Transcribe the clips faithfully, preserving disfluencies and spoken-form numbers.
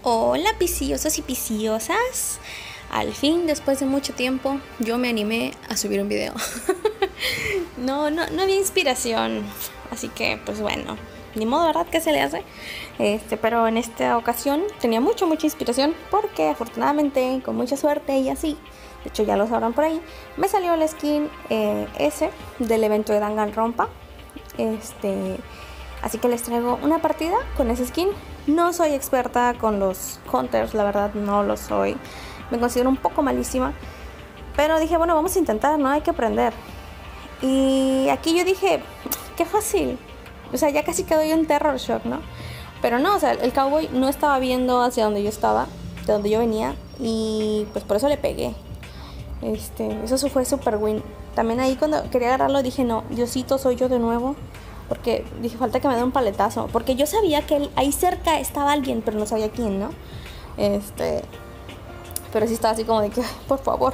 Hola pisciosos y pisciosas. Al fin, después de mucho tiempo, yo me animé a subir un video. no, no, no había inspiración. Así que, pues bueno, ni modo, ¿verdad? ¿Qué se le hace? Este, pero en esta ocasión tenía mucho, mucha inspiración. Porque afortunadamente, con mucha suerte y así, de hecho ya lo sabrán por ahí, me salió el skin eh, ese del evento de Danganronpa. Este... Así que les traigo una partida con ese skin. No soy experta con los hunters, la verdad no lo soy. Me considero un poco malísima. Pero dije, bueno, vamos a intentar, ¿no? Hay que aprender. Y aquí yo dije, qué fácil. O sea, ya casi quedó yo en terror shock, ¿no? Pero no, o sea, el cowboy no estaba viendo hacia donde yo estaba, de donde yo venía. Y pues por eso le pegué. Este, eso fue super win. También ahí cuando quería agarrarlo dije, no, Diosito, soy yo de nuevo. Porque dije, falta que me dé un paletazo. Porque yo sabía que él, ahí cerca estaba alguien, pero no sabía quién, ¿no? Este... Pero sí estaba así como de que, por favor.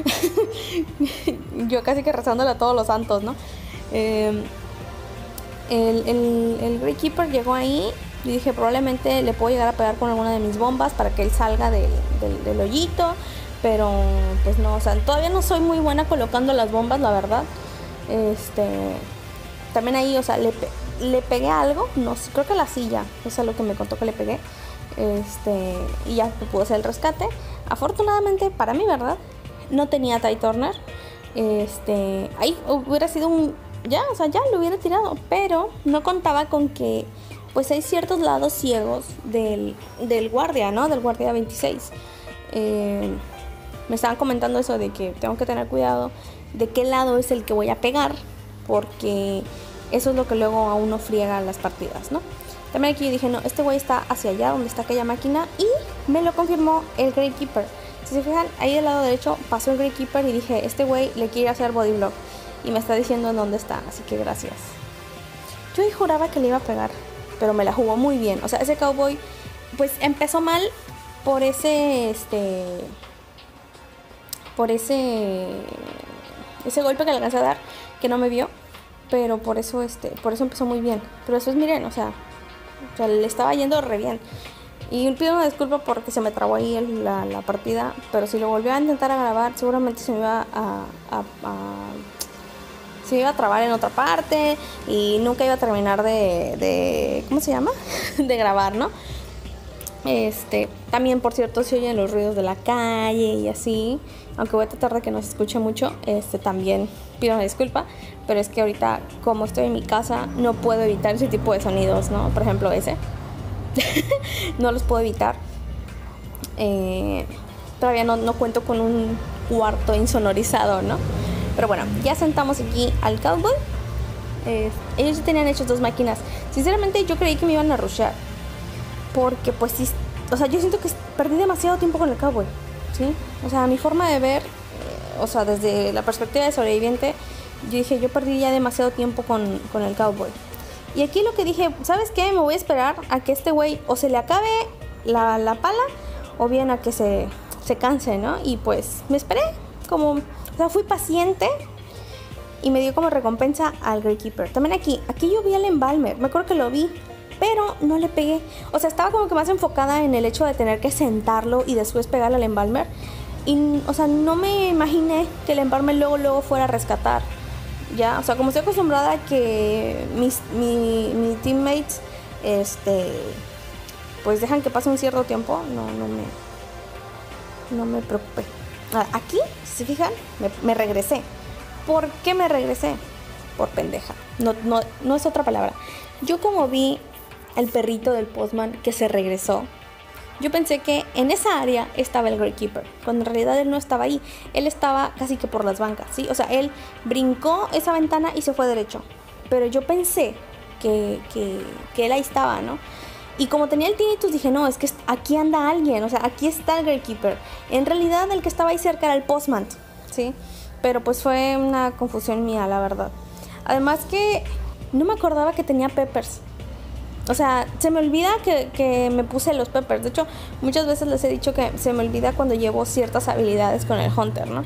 Yo casi que rezándole a todos los santos, ¿no? Eh, el, el, el Great Keeper llegó ahí. Y dije, probablemente le puedo llegar a pegar con alguna de mis bombas para que él salga del, del, del hoyito. Pero, pues no, o sea, todavía no soy muy buena colocando las bombas, la verdad. Este... También ahí, o sea, le, pe le pegué a algo, no sé, creo que a la silla, eso es lo que me contó que le pegué. Este, y ya pude hacer el rescate. Afortunadamente, para mí, ¿verdad? No tenía TIE Turner. Este, ahí hubiera sido un, ya, o sea, ya lo hubiera tirado, pero no contaba con que, pues hay ciertos lados ciegos del, del guardia, ¿no? Del guardia veintiséis. Eh, me estaban comentando eso de que tengo que tener cuidado de qué lado es el que voy a pegar. Porque eso es lo que luego a uno friega las partidas, ¿no? También aquí yo dije, no, este güey está hacia allá donde está aquella máquina. Y me lo confirmó el Great Keeper. Si se fijan, ahí del lado derecho pasó el Great Keeper y dije, este güey le quiere hacer body block. Y me está diciendo en dónde está, así que gracias. Yo ahí juraba que le iba a pegar, pero me la jugó muy bien. O sea, ese cowboy, pues empezó mal por ese, este... Por ese... Ese golpe que le alcancé a dar, que no me vio. Pero por eso este por eso empezó muy bien. Pero eso es, miren, o sea, o sea le estaba yendo re bien. Y pido una disculpa porque se me trabó ahí el, la, la partida. Pero si lo volvió a intentar a grabar, seguramente se me iba a, a, a se me iba a trabar en otra parte. Y nunca iba a terminar de, de ¿cómo se llama? de grabar, ¿no? Este, también por cierto se oyen los ruidos de la calle y así. Aunque voy a tratar de que no se escuche mucho. Este, también pido una disculpa. Pero es que ahorita, como estoy en mi casa, no puedo evitar ese tipo de sonidos, ¿no? Por ejemplo ese. No los puedo evitar. eh, Todavía no, no cuento con un cuarto insonorizado, ¿no? Pero bueno, ya sentamos aquí al cowboy. eh, Ellos sí tenían hechos dos máquinas. Sinceramente yo creí que me iban a rushear. Porque pues sí, o sea, yo siento que perdí demasiado tiempo con el cowboy, ¿sí? O sea, mi forma de ver, eh, o sea, desde la perspectiva de sobreviviente, yo dije, yo perdí ya demasiado tiempo con, con el cowboy. Y aquí lo que dije, ¿sabes qué? Me voy a esperar a que este güey o se le acabe la, la pala o bien a que se, se canse, ¿no? Y pues me esperé, como, o sea, fui paciente y me dio como recompensa al Great Keeper. También aquí, aquí yo vi al Embalmer, me acuerdo que lo vi. Pero no le pegué. O sea, estaba como que más enfocada en el hecho de tener que sentarlo y después pegarle al Embalmer. Y, o sea, no me imaginé que el Embalmer luego, luego fuera a rescatar. Ya, o sea, como estoy acostumbrada a que mis, mi, mis teammates, este, pues dejan que pase un cierto tiempo, no, no me, no me preocupé. Aquí, si se fijan, me, me regresé. ¿Por qué me regresé? Por pendeja. No, no, no es otra palabra. Yo como vi el perrito del postman que se regresó, yo pensé que en esa área estaba el Great Keeper, cuando en realidad él no estaba ahí. Él estaba casi que por las bancas, ¿sí? O sea, él brincó esa ventana y se fue derecho. Pero yo pensé que, que, que él ahí estaba, ¿no? Y como tenía el tinnitus dije, no, es que aquí anda alguien, o sea, aquí está el Great Keeper. En realidad el que estaba ahí cerca era el postman, ¿sí? Pero pues fue una confusión mía, la verdad. Además que no me acordaba que tenía peppers. O sea, se me olvida que, que me puse los peppers. De hecho, muchas veces les he dicho que se me olvida cuando llevo ciertas habilidades con el Hunter, ¿no?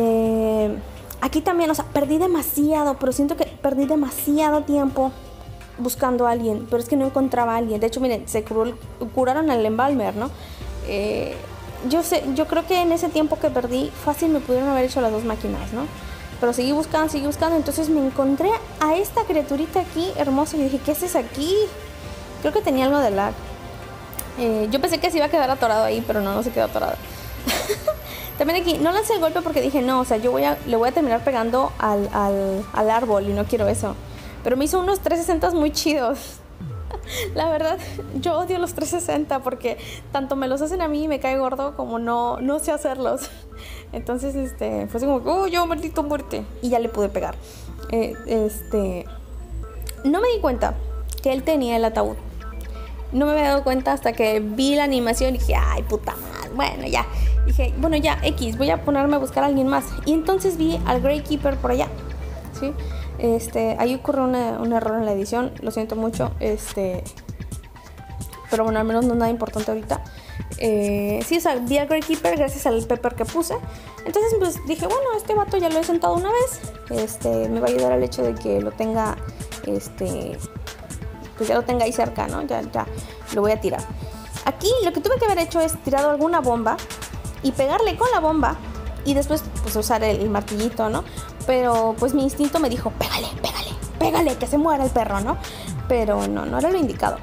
Eh, aquí también, o sea, perdí demasiado, pero siento que perdí demasiado tiempo buscando a alguien, pero es que no encontraba a alguien. De hecho, miren, se curó, curaron al embalmer, ¿no? Eh, yo sé, yo creo que en ese tiempo que perdí, fácil me pudieron haber hecho las dos máquinas, ¿no? Pero seguí buscando, seguí buscando. Entonces me encontré a esta criaturita aquí, hermosa, y dije, ¿qué haces aquí? Creo que tenía algo de lag. Eh, yo pensé que se iba a quedar atorado ahí, pero no, no se quedó atorado. También aquí, no lancé el golpe porque dije, no, o sea, yo voy a, le voy a terminar pegando al, al, al árbol y no quiero eso. Pero me hizo unos trescientos sesenta muy chidos. La verdad, yo odio los trescientos sesenta porque tanto me los hacen a mí y me cae gordo como no, no sé hacerlos. Entonces, este, fue así como, oh, yo maldito muerte. Y ya le pude pegar. Eh, este, no me di cuenta que él tenía el ataúd. No me había dado cuenta hasta que vi la animación y dije, ay, puta madre, bueno, ya. Dije, bueno, ya, X, voy a ponerme a buscar a alguien más. Y entonces vi al Grey Keeper por allá, ¿sí? Este, ahí ocurrió una, un error en la edición, lo siento mucho, este... Pero bueno, al menos no es nada importante ahorita. Eh, sí, o sea, vi al Grey Keeper gracias al pepper que puse. Entonces, pues, dije, bueno, este vato ya lo he sentado una vez. Este, me va a ayudar al hecho de que lo tenga, este... pues ya lo tenga ahí cerca, ¿no? Ya, ya lo voy a tirar. Aquí lo que tuve que haber hecho es tirado alguna bomba y pegarle con la bomba y después pues usar el, el martillito, ¿no? Pero pues mi instinto me dijo, pégale, pégale, pégale, que se muera el perro, ¿no? Pero no, no era lo indicado.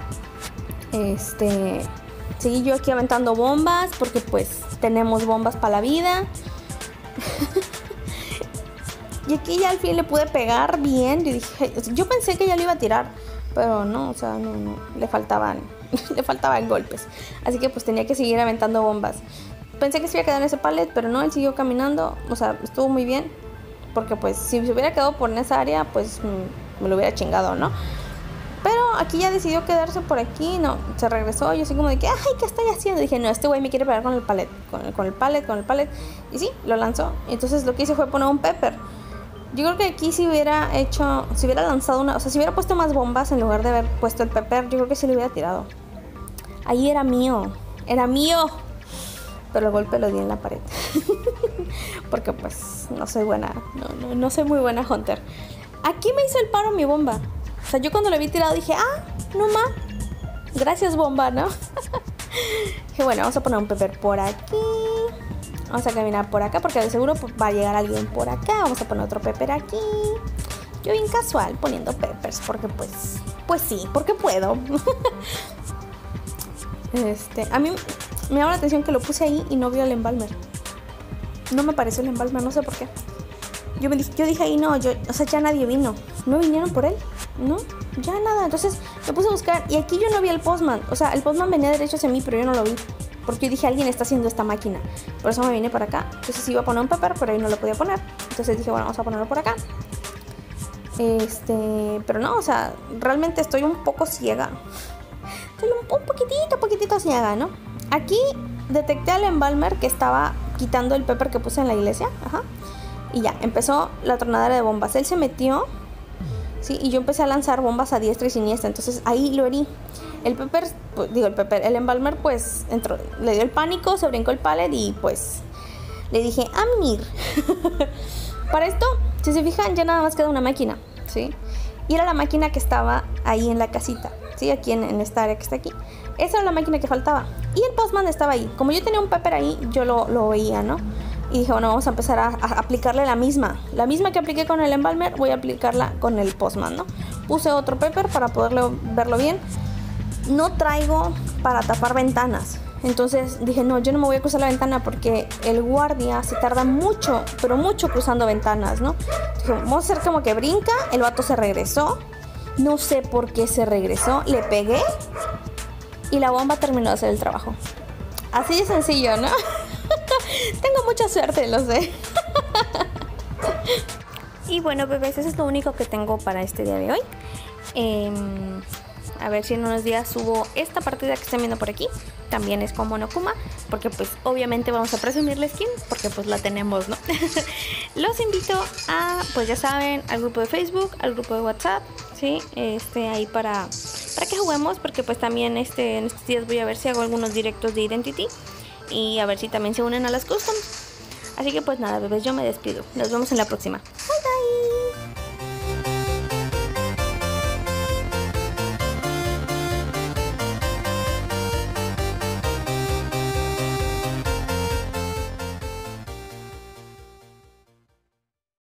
Este, seguí yo aquí aventando bombas porque pues tenemos bombas para la vida. Y aquí ya al fin le pude pegar bien. Yo dije, yo pensé que ya lo iba a tirar, pero no, o sea, no, no, le faltaban, le faltaban golpes. Así que pues tenía que seguir aventando bombas. Pensé que se iba a quedar en ese pallet, pero no, él siguió caminando. O sea, estuvo muy bien. Porque pues si se hubiera quedado por esa área, pues mmm, me lo hubiera chingado, ¿no? Pero aquí ya decidió quedarse por aquí. No, se regresó. Yo así como de que, ay, ¿qué estoy haciendo? Dije, no, este güey me quiere pegar con el pallet. Con el, con el pallet, con el pallet. Y sí, lo lanzó. Entonces lo que hice fue poner un pepper. Yo creo que aquí si hubiera hecho, si hubiera lanzado una, o sea, si hubiera puesto más bombas en lugar de haber puesto el pepper, yo creo que sí lo hubiera tirado. Ahí era mío, era mío. Pero el golpe lo di en la pared. Porque pues no soy buena, no, no, no soy muy buena hunter. Aquí me hizo el paro mi bomba. O sea, yo cuando lo vi tirado dije, ah, no ma, gracias bomba, ¿no? Dije, bueno, vamos a poner un pepper por aquí. Vamos a caminar por acá porque de seguro va a llegar alguien por acá. Vamos a poner otro pepper aquí. Yo bien casual poniendo peppers porque pues, pues sí, porque puedo. Este, a mí me llama la atención que lo puse ahí y no vio el embalmer. No me apareció el embalmer, no sé por qué. Yo, me dije, yo dije ahí, no, yo, o sea, ya nadie vino. ¿No vinieron por él? No, ya nada. Entonces me puse a buscar y aquí yo no vi el postman. O sea, el postman venía derecho hacia mí, pero yo no lo vi. Porque yo dije, alguien está haciendo esta máquina. Por eso me vine para acá. Entonces iba a poner un pepper, pero ahí no lo podía poner. Entonces dije, bueno, vamos a ponerlo por acá. Este, pero no, o sea, realmente estoy un poco ciega. Estoy un, un poquitito, poquitito ciega, ¿no? Aquí detecté al embalmer que estaba quitando el pepper que puse en la iglesia. Ajá. Y ya, empezó la tronadera de bombas. Él se metió, ¿sí? Y yo empecé a lanzar bombas a diestra y siniestra. Entonces ahí lo herí. El pepper, pues, digo el pepper, el embalmer pues entró, le dio el pánico, se brincó el pallet y pues le dije, Amir. Para esto, si se fijan, ya nada más queda una máquina, ¿sí? Y era la máquina que estaba ahí en la casita, ¿sí? Aquí en, en esta área que está aquí. Esa era la máquina que faltaba. Y el postman estaba ahí. Como yo tenía un pepper ahí, yo lo, lo veía, ¿no? Y dije, bueno, vamos a empezar a, a aplicarle la misma. La misma que apliqué con el embalmer, voy a aplicarla con el postman, ¿no? Puse otro pepper para poderlo verlo bien. No traigo para tapar ventanas. Entonces dije, no, yo no me voy a cruzar la ventana porque el guardia se tarda mucho, pero mucho cruzando ventanas, ¿no? Dije, vamos a hacer como que brinca. El vato se regresó. No sé por qué se regresó. Le pegué y la bomba terminó de hacer el trabajo. Así de sencillo, ¿no? Tengo mucha suerte, lo sé. Y bueno, bebés, eso es lo único que tengo para este día de hoy. Eh, a ver si en unos días subo esta partida que están viendo por aquí. También es con Monokuma, porque pues obviamente vamos a presumir la skin, porque pues la tenemos, ¿no? Los invito a, pues ya saben, al grupo de Facebook, al grupo de WhatsApp, ¿sí? Este, ahí para, para que juguemos, porque pues también este, en estos días voy a ver si hago algunos directos de Identity. Y a ver si también se unen a las customs. Así que pues nada, bebés, yo me despido. Nos vemos en la próxima.